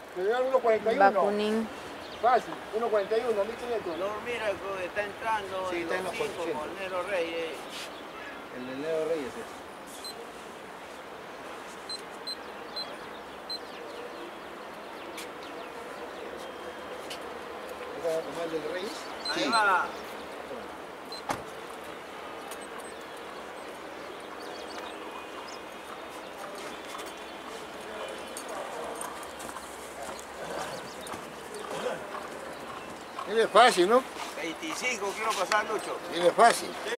Me dieron 1.41. Bakunin. Fácil, 1.41, 1.500. No, mira, está entrando Sí, está en los 5 400. con Nero Reyes. El de Nero Reyes es. ¿Vas a tomar el del Reyes? Ahí va. Es fácil, ¿no? 25 quiero pasar, Lucho. Es fácil.